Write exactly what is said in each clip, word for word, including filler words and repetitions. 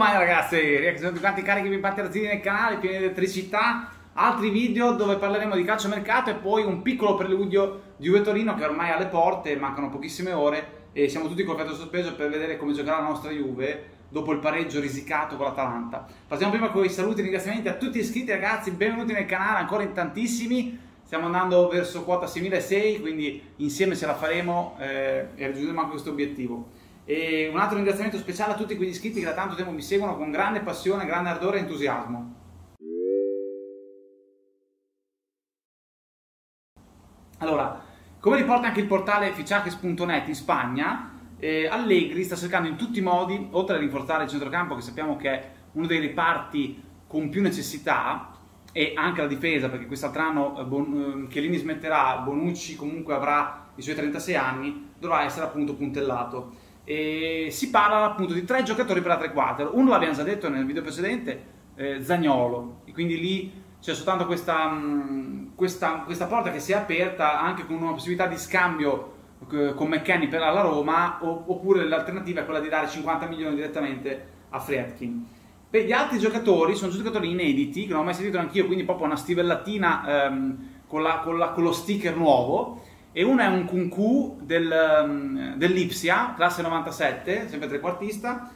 domani ragazzi, reazione di quanti carichi pimpati razzini nel canale, pieni di elettricità, altri video dove parleremo di calciomercato e poi un piccolo preludio di Juve Torino che ormai è alle porte, mancano pochissime ore e siamo tutti col fiato sospeso per vedere come giocherà la nostra Juve dopo il pareggio risicato con l'Atalanta. Partiamo prima con i saluti e ringraziamenti a tutti gli iscritti ragazzi, benvenuti nel canale, ancora in tantissimi, stiamo andando verso quota seimilasei, quindi insieme ce la faremo eh, e raggiungeremo anche questo obiettivo. E un altro ringraziamento speciale a tutti quegli iscritti che da tanto tempo mi seguono con grande passione, grande ardore e entusiasmo. Allora, come riporta anche il portale Fichajes punto net in Spagna, eh, Allegri sta cercando in tutti i modi, oltre a rinforzare il centrocampo che sappiamo che è uno dei reparti con più necessità, e anche la difesa, perché quest'altro anno eh, bon, eh, Chiellini smetterà, Bonucci comunque avrà i suoi trentasei anni, dovrà essere appunto puntellato. E si parla appunto di tre giocatori per la tre quarter. Uno l'abbiamo già detto nel video precedente, eh, Zaniolo, e quindi lì c'è soltanto questa, mh, questa, questa porta che si è aperta anche con una possibilità di scambio eh, con McKennie per la Roma, o, oppure l'alternativa è quella di dare cinquanta milioni direttamente a Friedkin. Per gli altri giocatori sono giocatori inediti che non ho mai sentito neanch'io, quindi proprio una stivellatina ehm, con, la, con, la, con lo sticker nuovo. E uno è un Kunku del, dell'Ipsia, classe novantasette, sempre trequartista,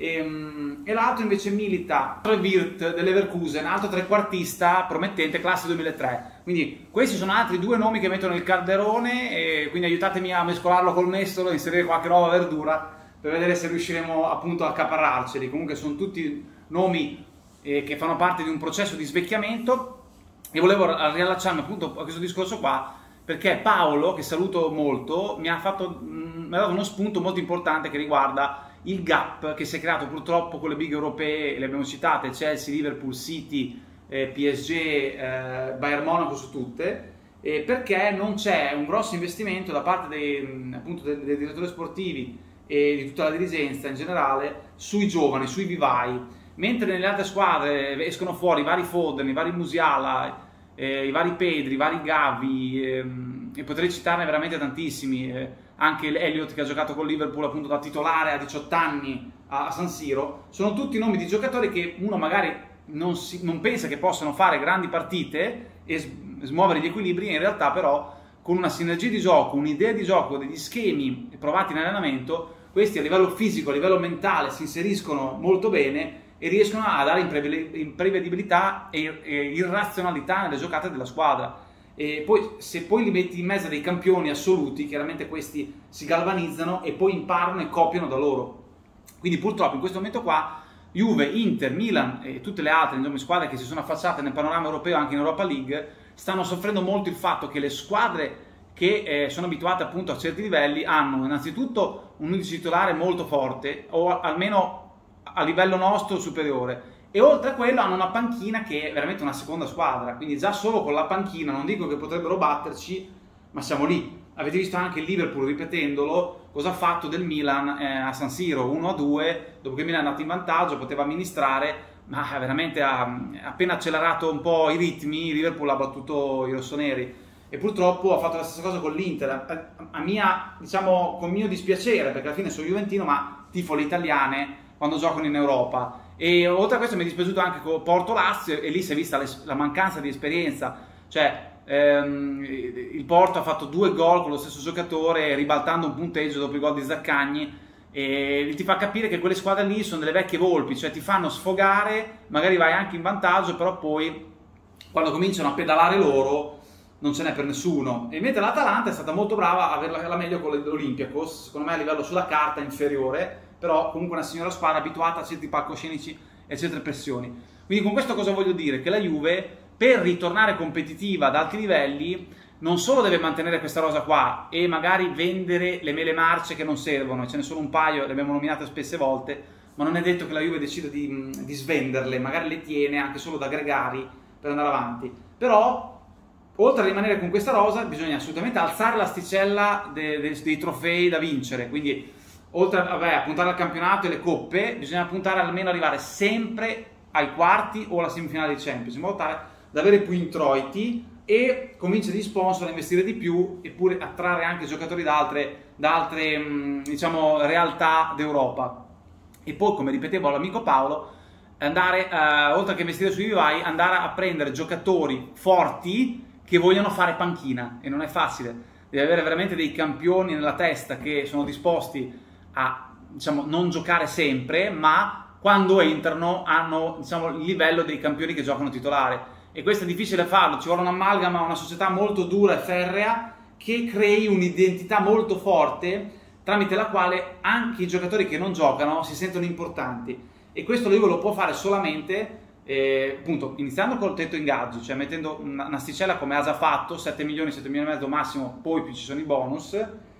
e, e l'altro invece milita Wirth dell'Leverkusen, altro trequartista promettente, classe duemilatré. Quindi questi sono altri due nomi che metto nel calderone, e quindi aiutatemi a mescolarlo col mestolo, a inserire qualche nuova verdura per vedere se riusciremo appunto a accaparrarceli. Comunque sono tutti nomi eh, che fanno parte di un processo di svecchiamento, e volevo riallacciarmi appunto a questo discorso qua, perché Paolo, che saluto molto, mi ha, fatto, mh, mi ha dato uno spunto molto importante che riguarda il gap che si è creato purtroppo con le big europee, le abbiamo citate, Chelsea, Liverpool, City, eh, P S G, eh, Bayern Monaco su tutte, eh, perché non c'è un grosso investimento da parte dei, appunto, dei, dei direttori sportivi e di tutta la dirigenza in generale sui giovani, sui vivai, mentre nelle altre squadre escono fuori i vari Foden, i vari Musiala, Eh, i vari Pedri, i vari Gavi, ehm, e potrei citarne veramente tantissimi, eh, anche Elliott che ha giocato con Liverpool appunto da titolare a diciotto anni a, a San Siro. Sono tutti nomi di giocatori che uno magari non, si, non pensa che possano fare grandi partite e smuovere gli equilibri, in realtà però con una sinergia di gioco, un'idea di gioco, degli schemi provati in allenamento, questi a livello fisico, a livello mentale si inseriscono molto bene e riescono a dare imprevedibilità e irrazionalità nelle giocate della squadra. E poi, se poi li metti in mezzo a dei campioni assoluti, chiaramente questi si galvanizzano e poi imparano e copiano da loro. Quindi purtroppo in questo momento qua Juve, Inter, Milan e tutte le altre insomma, squadre che si sono affacciate nel panorama europeo, anche in Europa League, stanno soffrendo molto il fatto che le squadre che eh, sono abituate appunto a certi livelli hanno innanzitutto un undici titolare molto forte, o almeno a livello nostro superiore, e oltre a quello hanno una panchina che è veramente una seconda squadra, quindi già solo con la panchina non dico che potrebbero batterci, ma siamo lì. Avete visto anche il Liverpool, ripetendolo, cosa ha fatto del Milan eh, a San Siro, uno a due, dopo che il Milan è andato in vantaggio, poteva amministrare, ma veramente ha appena accelerato un po' i ritmi, il Liverpool ha battuto i rossoneri. E purtroppo ha fatto la stessa cosa con l'Inter, a, a mia, diciamo, con mio dispiacere, perché alla fine sono juventino, ma tifo le italiane quando giocano in Europa. E oltre a questo mi è dispiaciuto anche con Porto Lazio, e lì si è vista la mancanza di esperienza, cioè ehm, il Porto ha fatto due gol con lo stesso giocatore ribaltando un punteggio dopo il gol di Zaccagni, e ti fa capire che quelle squadre lì sono delle vecchie volpi, cioè ti fanno sfogare, magari vai anche in vantaggio, però poi quando cominciano a pedalare loro non ce n'è per nessuno. E mentre l'Atalanta è stata molto brava a averla la meglio con l'Olympiacos, secondo me a livello sulla carta inferiore, però comunque una signora squadra abituata a certi palcoscenici e certe pressioni. Quindi con questo cosa voglio dire? Che la Juve, per ritornare competitiva ad alti livelli, non solo deve mantenere questa rosa qua e magari vendere le mele marce che non servono, ce ne sono un paio, le abbiamo nominate spesse volte, ma non è detto che la Juve decida di, di svenderle, magari le tiene anche solo da gregari per andare avanti. Però oltre a rimanere con questa rosa bisogna assolutamente alzare l'asticella dei, dei, dei trofei da vincere, quindi oltre a, vabbè, a puntare al campionato e le coppe, bisogna puntare almeno ad arrivare sempre ai quarti o alla semifinale di Champions, in modo tale da avere più introiti e convincere gli sponsor a investire di più, eppure attrarre anche giocatori da altre, da altre diciamo, realtà d'Europa. e poi, come ripetevo all'amico Paolo, andare, eh, oltre che investire sui vivai, andare a prendere giocatori forti che vogliono fare panchina, e non è facile, devi avere veramente dei campioni nella testa che sono disposti a, diciamo, non giocare sempre, ma quando entrano hanno, diciamo, il livello dei campioni che giocano titolare. E questo è difficile farlo, ci vuole un'amalgama, una società molto dura e ferrea che crei un'identità molto forte tramite la quale anche i giocatori che non giocano si sentono importanti. E questo lui lo può fare solamente, eh, appunto, iniziando col tetto ingaggio, cioè mettendo un'asticella come ha già fatto, sette milioni, sette milioni e mezzo massimo, poi più ci sono i bonus,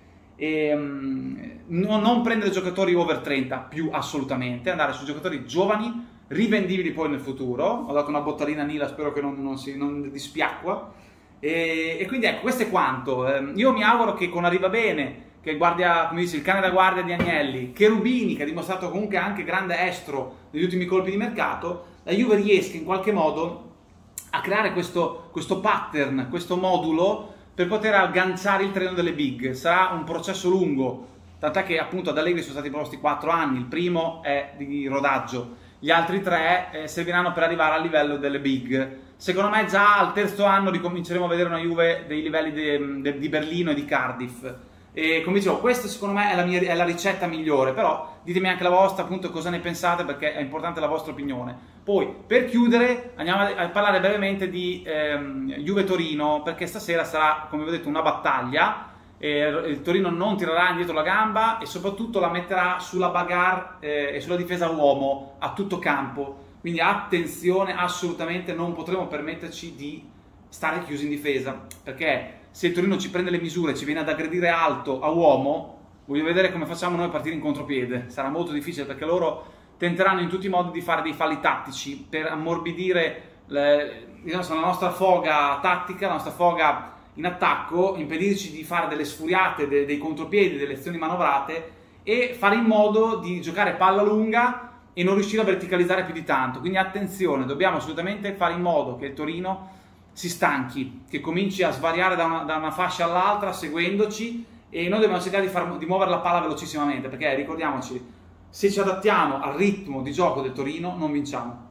e um, non, non prendere giocatori over trenta più assolutamente, andare su giocatori giovani, rivendibili poi nel futuro. Ho dato una bottarina a Nila, spero che non, non si non dispiacqua, e, e quindi ecco, questo è quanto. Eh, io mi auguro che con Arriva Bene, che guardia, come dice, il cane da guardia di Agnelli, Cherubini, che ha dimostrato comunque anche grande estro negli ultimi colpi di mercato, la Juve riesca in qualche modo a creare questo, questo pattern, questo modulo per poter agganciare il treno delle big. Sarà un processo lungo, tant'è che appunto ad Allegri sono stati proposti quattro anni, il primo è di rodaggio, gli altri tre eh, serviranno per arrivare al livello delle big. Secondo me già al terzo anno ricominceremo a vedere una Juve dei livelli de, de, di Berlino e di Cardiff. E come dicevo, questa secondo me è la, mia, è la ricetta migliore, però ditemi anche la vostra, appunto, cosa ne pensate, perché è importante la vostra opinione. Poi, per chiudere, andiamo a parlare brevemente di ehm, Juve-Torino, perché stasera sarà, come vi ho detto, una battaglia. E il Torino non tirerà indietro la gamba e soprattutto la metterà sulla bagarre eh, e sulla difesa uomo a tutto campo. Quindi attenzione, assolutamente non potremo permetterci di stare chiusi in difesa, perché se il Torino ci prende le misure, ci viene ad aggredire alto a uomo, voglio vedere come facciamo noi a partire in contropiede. Sarà molto difficile, perché loro tenteranno in tutti i modi di fare dei falli tattici per ammorbidire le, diciamo, la nostra foga tattica, la nostra foga in attacco, impedirci di fare delle sfuriate, de, dei contropiedi, delle azioni manovrate, e fare in modo di giocare palla lunga e non riuscire a verticalizzare più di tanto. Quindi attenzione, dobbiamo assolutamente fare in modo che il Torino si stanchi, che cominci a svariare da una, da una fascia all'altra seguendoci, e noi dobbiamo cercare di, far, di muovere la palla velocissimamente, perché ricordiamoci, se ci adattiamo al ritmo di gioco del Torino non vinciamo.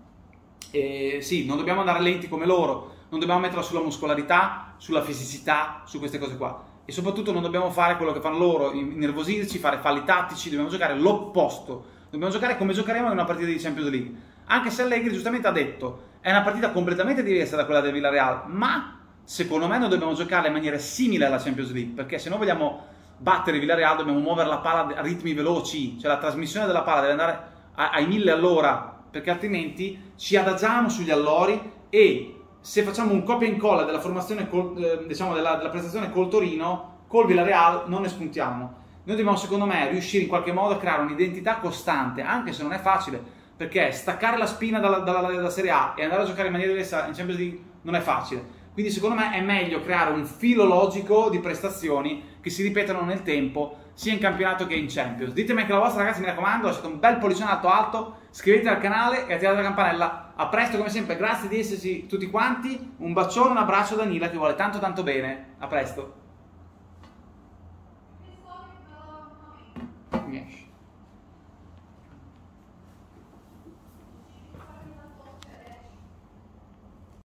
E sì, non dobbiamo andare lenti come loro, non dobbiamo metterla sulla muscolarità, sulla fisicità, su queste cose qua, e soprattutto non dobbiamo fare quello che fanno loro, innervosirci, fare falli tattici. Dobbiamo giocare l'opposto, dobbiamo giocare come giocheremo in una partita di Champions League, anche se Allegri giustamente ha detto è una partita completamente diversa da quella del Villarreal, ma secondo me noi dobbiamo giocarla in maniera simile alla Champions League, perché se noi vogliamo battere il Villarreal dobbiamo muovere la palla a ritmi veloci, cioè la trasmissione della palla deve andare ai mille all'ora, perché altrimenti ci adagiamo sugli allori, e se facciamo un copia e incolla della formazione col, eh, diciamo della, della prestazione col Torino, col Villarreal non ne spuntiamo. Noi dobbiamo, secondo me, riuscire in qualche modo a creare un'identità costante, anche se non è facile, perché staccare la spina dalla, dalla, dalla Serie A e andare a giocare in maniera diversa in Champions League non è facile. Quindi secondo me è meglio creare un filo logico di prestazioni che si ripetono nel tempo, sia in campionato che in Champions. Ditemi anche la vostra, ragazzi, mi raccomando, lasciate un bel pollicione alto alto, iscrivetevi al canale e attivate la campanella. A presto come sempre, grazie di esserci tutti quanti, un bacione, un abbraccio da Nila che vuole tanto tanto bene, a presto.